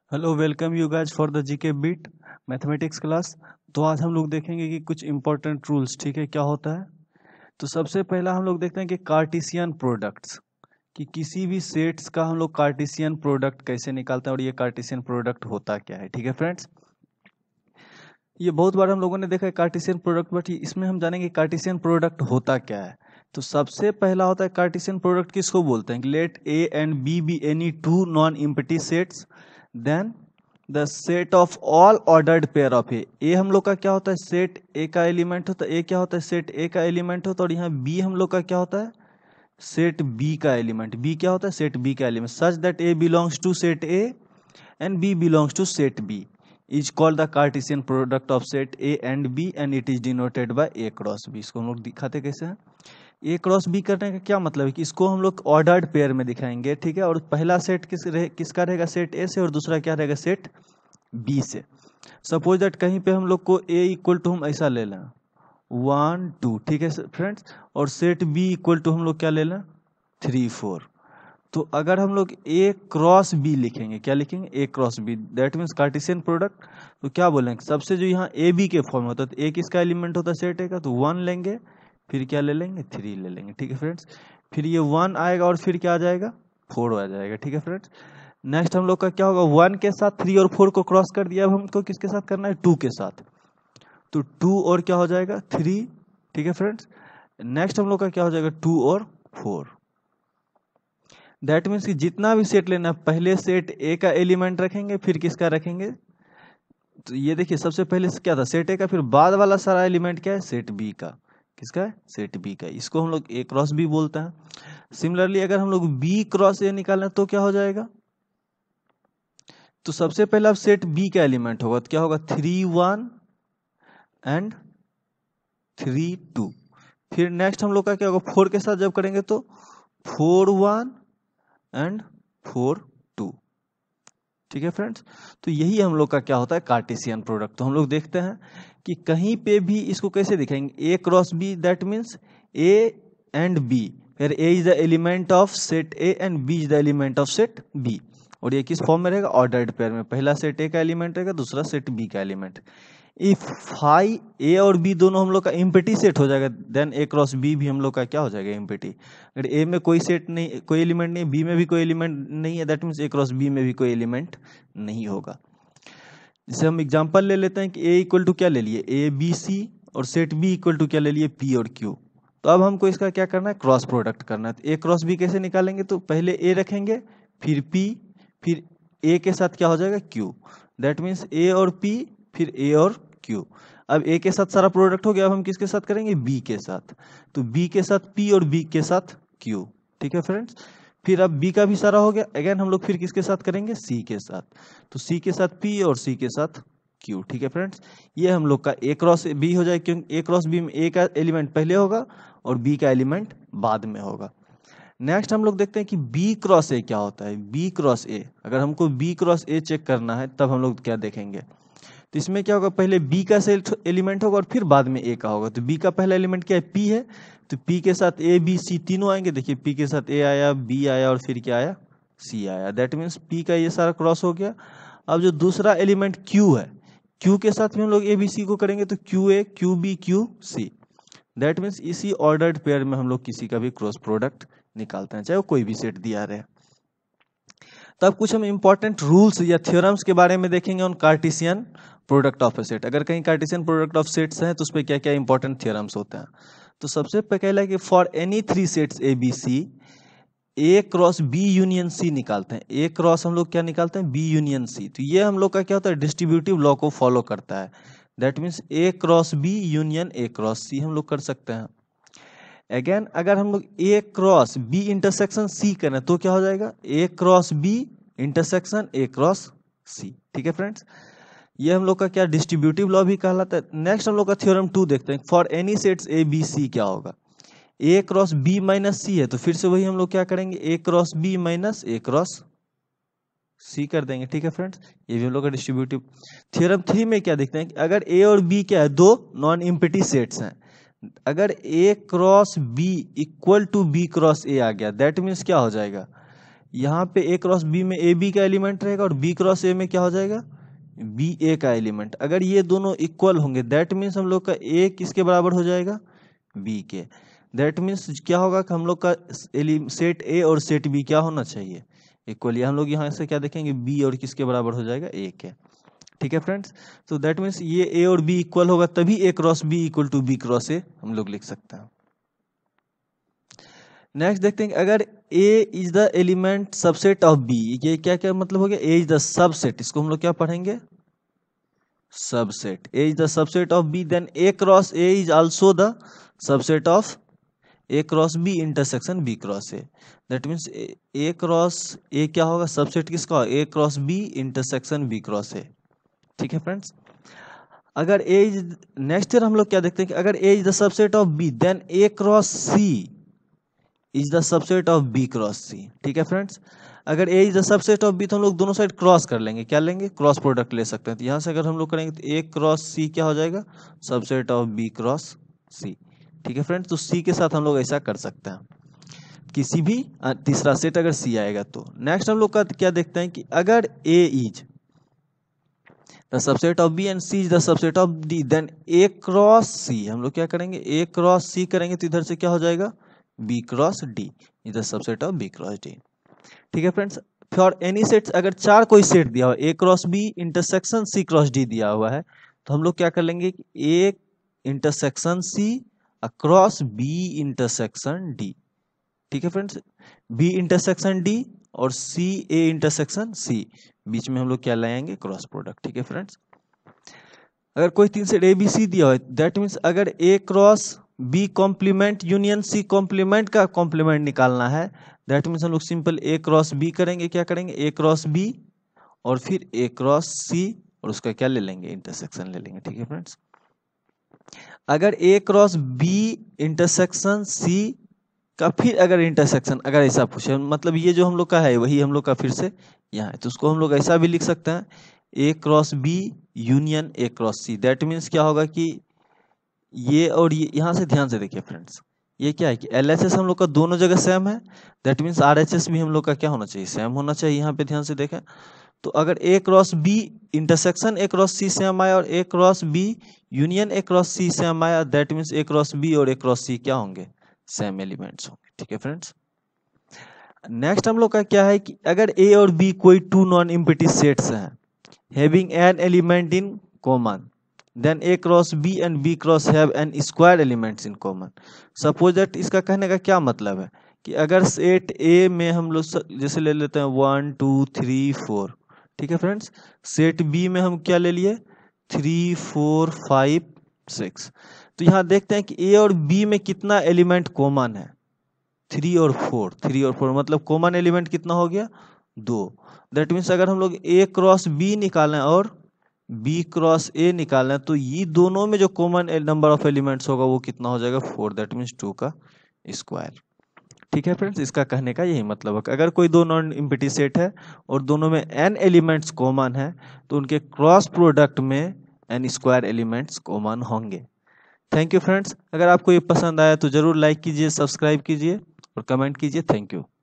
Hello welcome you guys for the GK beat mathematics class. तो आज हम लोग देखेंगे कि कुछ इंपॉर्टेंट रूल्स, ठीक है, क्या होता है। तो सबसे पहला हम लोग देखते हैं कि कार्टेशियन प्रोडक्ट्स, कि किसी भी सेट्स का हम लोग कार्टेशियन प्रोडक्ट कैसे निकालते हैं और ये कार्टेशियन प्रोडक्ट होता क्या है। ठीक है फ्रेंड्स, ये बहुत बार हम लोगों ने देखा है कार्टेशियन प्रोडक्ट, बट इसमें हम जानेंगे कार्टेशियन प्रोडक्ट होता क्या है। तो सबसे पहला होता है कार्टेशियन प्रोडक्ट, किसको बोलते हैं। Let A and B any two non empty sets, then the set of all ordered pair of A हम लोग का क्या होता है, सेट ए का एलिमेंट होता है। ए क्या होता है, सेट ए का एलिमेंट होता है। और यहाँ बी हम लोग का क्या होता है, सेट बी का एलिमेंट। बी क्या होता है, सेट बी का element. Such that A belongs to set A and B belongs to set B is called the Cartesian product of set A and B and it is denoted by A cross B. इसको हम लोग दिखाते कैसे हैं, A cross B करने का क्या मतलब है कि इसको हम लोग ऑर्डर्ड पेयर में दिखाएंगे, ठीक है। और पहला सेट किसका रहेगा, सेट ए से, और दूसरा क्या रहेगा, सेट बी से। सपोज दैट कहीं पे हम लोग को ए इक्वल टू हम ऐसा ले लें 1 2, ठीक है फ्रेंड्स, और सेट बी इक्वल टू हम लोग क्या ले लें 3 4। तो अगर हम लोग ए क्रॉस बी लिखेंगे, क्या लिखेंगे, A cross B, that means Cartesian product. तो क्या बोलेंगे, सबसे जो यहाँ ए बी के फॉर्म होता है, तो ए किसका एलिमेंट होता है, सेट ए का, तो 1 लेंगे, फिर क्या ले लेंगे 3 ले लेंगे, ठीक है फ्रेंड्स। फिर ये 1 आएगा और फिर क्या आ जाएगा 4 आ जाएगा, ठीक है फ्रेंड्स। नेक्स्ट हम लोग का क्या होगा, 1 के साथ 3 और 4 को क्रॉस कर दिया। अब हमको किसके साथ करना है, 2 के साथ, तो 2 और क्या हो जाएगा 3, ठीक है फ्रेंड्स। नेक्स्ट हम लोग का क्या हो जाएगा 2 और 4। दैट मीन्स कि जितना भी सेट लेना, पहले सेट ए का एलिमेंट रखेंगे, फिर किसका रखेंगे, तो ये देखिए सबसे पहले क्या था, सेट ए का, फिर बाद वाला सारा एलिमेंट क्या है, सेट बी का। किसका है, सेट बी का। इसको हम लोग ए क्रॉस बी बोलते हैं। सिमिलरली अगर हम लोग बी क्रॉस ए निकालें तो क्या हो जाएगा, तो सबसे पहले अब सेट बी का एलिमेंट होगा, तो क्या होगा 3 1 एंड 3 2। फिर नेक्स्ट हम लोग का क्या होगा, 4 के साथ जब करेंगे तो 4 1 एंड 4 2, ठीक है फ्रेंड्स। तो यही हम लोग का क्या होता है, कार्टेशियन प्रोडक्ट। तो हम लोग देखते हैं कि कहीं पे भी इसको कैसे दिखाएंगे, A cross B, that means A and B, फिर A is the element of set A and B is the element of set B. और ये किस फॉर्म में रहेगा, ऑर्डर्ड पेयर में। पहला सेट ए का एलिमेंट रहेगा, दूसरा सेट बी का एलिमेंट। इफ फाई ए और बी दोनों हम लोग का इम्पिटी सेट हो जाएगा, देन ए क्रॉस बी भी हम लोग का क्या हो जाएगा, इम्पिटी। अगर ए में कोई सेट नहीं, कोई एलिमेंट नहीं, बी में भी कोई एलिमेंट नहीं है, that means A cross B में भी कोई एलिमेंट नहीं होगा। जैसे हम एग्जांपल ले लेते हैं कि ए इक्वल टू क्या ले लिए, ए बी सी, और सेट बी इक्वल टू क्या ले लिए, पी और क्यू। तो अब हमको इसका क्या करना है, क्रॉस प्रोडक्ट करना है। तो ए क्रॉस बी कैसे निकालेंगे, तो पहले ए रखेंगे, फिर पी, फिर ए के साथ क्या हो जाएगा क्यू, दैट मीन्स ए और पी, फिर ए और क्यू। अब ए के साथ सारा प्रोडक्ट हो गया, अब हम किसके साथ करेंगे, बी के साथ। तो बी के साथ पी और बी के साथ क्यू, ठीक है फ्रेंड्स। फिर अब बी का भी सारा हो गया, अगेन हम लोग फिर किसके साथ करेंगे, सी के साथ। तो सी के साथ पी और सी के साथ क्यू, ठीक है फ्रेंड्स। ये हम लोग का ए क्रॉस बी हो जाए, क्योंकि ए क्रॉस बी में ए का एलिमेंट पहले होगा और बी का एलिमेंट बाद में होगा। नेक्स्ट हम लोग देखते हैं कि बी क्रॉस ए क्या होता है। बी क्रॉस ए, अगर हमको बी क्रॉस ए चेक करना है तब हम लोग क्या देखेंगे, तो इसमें क्या होगा, पहले बी का एलिमेंट होगा और फिर बाद में ए का होगा। तो बी का पहला एलिमेंट क्या है, पी है, तो पी के साथ ए बी सी तीनों आएंगे। देखिए पी के साथ ए आया, बी आया और फिर क्या आया, सी आया। दैट मीन्स पी का ये सारा क्रॉस हो गया। अब जो दूसरा एलिमेंट क्यू है, क्यू के साथ में हम लोग ए बी सी को करेंगे, तो Q A Q B Q C. That means इसी ऑर्डर्ड पेयर में हम लोग किसी का भी क्रॉस प्रोडक्ट निकालते हैं, चाहे वो कोई भी सेट दिया रहे। तब कुछ हम इंपॉर्टेंट रूल्स या थ्योरम्स के बारे में देखेंगे on Cartesian product of a set. अगर कहीं कार्टेशियन प्रोडक्ट ऑफ सेट्स हैं तो उस पर क्या क्या इंपॉर्टेंट थ्योरम्स होते हैं। तो सबसे पहला है कि for any 3 sets A B C, A cross B union C निकालते हैं। ए क्रॉस हम लोग क्या निकालते हैं, बी यूनियन सी। तो ये हम लोग का क्या होता है, डिस्ट्रीब्यूटिव लॉ को फॉलो करता है। That means A cross B union A cross C हम लोग कर सकते हैं। अगेन अगर हम लोग A cross B intersection C करें तो क्या हो जाएगा, A cross B intersection A cross C, ठीक है फ्रेंड्स। ये हम लोग का क्या डिस्ट्रीब्यूटिव लॉ भी कहलाता है। नेक्स्ट हम लोग का थ्योरम 2 देखते हैं। For any sets A B C क्या होगा, A cross B minus C है, तो फिर से वही हम लोग क्या करेंगे, A cross B minus A cross C कर देंगे, ठीक है फ्रेंड्स। ये भी हम लोग का डिस्ट्रीब्यूटिव। थ्योरम 3 में क्या देखते हैं कि अगर ए और बी क्या है, दो नॉन एम्प्टी सेट्स हैं, अगर A cross B equal to B cross A आ गया, दैट मीन्स क्या हो जाएगा, यहाँ पे ए क्रॉस बी में ए बी का एलिमेंट रहेगा और बी क्रॉस ए में क्या हो जाएगा, बी ए का एलिमेंट। अगर ये दोनों इक्वल होंगे दैट मीन्स हम लोग का ए किसके बराबर हो जाएगा, बी के। दैट मीन्स क्या होगा कि हम लोग का सेट ए और सेट बी क्या होना चाहिए, इक्वल। या हम लोग यहाँ से क्या देखेंगे, बी और किसके बराबर हो जाएगा, ए के। ठीक है फ्रेंड्स, तो दैट मीन्स ये ए और बी इक्वल होगा तभी A cross B equal to B cross A हम लोग लिख सकते हैं। नेक्स्ट देखते हैं अगर A is the element subset of B, ये क्या क्या मतलब हो गया, ए इज द सबसेट, इसको हम लोग क्या पढ़ेंगे, subset. A is the subset of B, then A cross A is also the subset of A cross B intersection B cross A. That means A cross A क्या होगा, subset किसका, A cross B intersection B cross A. ठीक है friends, अगर A is, next year हम लोग क्या देखते हैं कि अगर A is the subset of B then A cross C is the subset of B cross C. ठीक है फ्रेंड्स, अगर A is the subset of B तो हम लोग दोनों साइड क्रॉस कर लेंगे, क्या लेंगे, क्रॉस प्रोडक्ट ले सकते हैं। तो यहाँ से अगर हम लोग करेंगे तो ए क्रॉस सी क्या हो जाएगा, subset of B cross C. ठीक है फ्रेंड्स, तो सी के साथ हम लोग ऐसा कर सकते हैं, किसी भी तीसरा सेट अगर सी आएगा तो। नेक्स्ट हम लोग का क्या देखते हैं कि अगर A is the subset of B and C is the subset of D then A cross C, हम लोग क्या करेंगे, ए क्रॉस सी करेंगे तो इधर से क्या हो जाएगा, B cross D is the subset of B cross D. ठीक है फ्रेंड्स, फॉर एनी सेट अगर चार कोई सेट दिया हुआ A cross B intersection C cross D दिया हुआ है तो हम लोग क्या कर लेंगे कि A intersection C across B intersection D. ठीक है फ्रेंड्स, बी इंटरसेक्शन डी और सी ए इंटरसेक्शन सी, बीच में हम लोग क्या लाएंगे, क्रॉस प्रोडक्ट। ठीक है फ्रेंड्स, अगर कोई तीन सेट ए बी सी दिया हो दैट मीन्स अगर A cross B complement union C complement का कॉम्प्लीमेंट निकालना है दैट मीन्स हम लोग सिंपल ए क्रॉस बी करेंगे, क्या करेंगे, ए क्रॉस बी और फिर ए क्रॉस सी और उसका क्या ले लेंगे, इंटरसेक्शन ले लेंगे। ठीक है फ्रेंड्स, अगर A cross B intersection C का फिर अगर इंटरसेक्शन अगर ऐसा पूछे, मतलब ये जो हम लोग का है वही हम लोग का फिर से यहाँ है, तो उसको हम लोग ऐसा भी लिख सकते हैं, A cross B union A cross C. That means क्या होगा कि ये और ये, यहाँ से ध्यान से देखिए फ्रेंड्स, ये क्या है कि LHS हम लोग का दोनों जगह सेम है, दैट मीन्स RHS भी हम लोग का क्या होना चाहिए, सेम होना चाहिए। यहाँ पे ध्यान से देखें तो अगर A cross B intersection A cross C same आया और A cross B union A cross C same आया that means A cross B और ए क्रॉस सी क्या होंगे, सेम एलिमेंट्स होंगे। ठीक है फ्रेंड्स, नेक्स्ट हम लोग का क्या है कि अगर ए और बी कोई टू नॉन एम्प्टी सेट्स हैं having an element in common then A cross B and B cross have n square elements in common. Suppose that, इसका कहने का क्या मतलब है कि अगर सेट ए में हम लोग जैसे ले लेते हैं 1 2 3 4, ठीक है फ्रेंड्स, सेट बी में हम क्या ले लिए 3 4 5 6, तो यहाँ देखते हैं कि ए और बी में कितना एलिमेंट कॉमन है, 3 और 4 मतलब कॉमन एलिमेंट कितना हो गया, 2। दैट मीन्स अगर हम लोग ए क्रॉस बी निकालें और बी क्रॉस ए निकालना है तो ये दोनों में जो कॉमन नंबर ऑफ एलिमेंट्स होगा वो कितना हो जाएगा, 4। दैट मीन्स 2 का स्क्वायर। ठीक है फ्रेंड्स, इसका कहने का यही मतलब है कि अगर कोई दो नॉन एम्प्टी सेट है और दोनों में n एलिमेंट्स कॉमन है तो उनके क्रॉस प्रोडक्ट में n स्क्वायर एलिमेंट्स कॉमन होंगे। थैंक यू फ्रेंड्स, अगर आपको ये पसंद आया तो जरूर लाइक कीजिए, सब्सक्राइब कीजिए और कमेंट कीजिए। Thank you.